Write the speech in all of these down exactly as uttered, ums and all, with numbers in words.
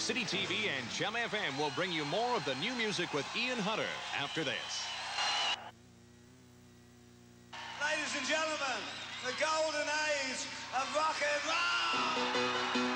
City T V and Chum F M will bring you more of the new music with Ian Hunter after this. Ladies and gentlemen, the golden age of rock and roll!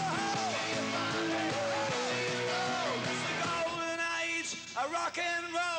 A rock and roll.